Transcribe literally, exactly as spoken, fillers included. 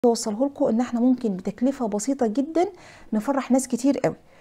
اوصله لكم ان احنا ممكن بتكلفه بسيطه جدا نفرح ناس كتير قوي.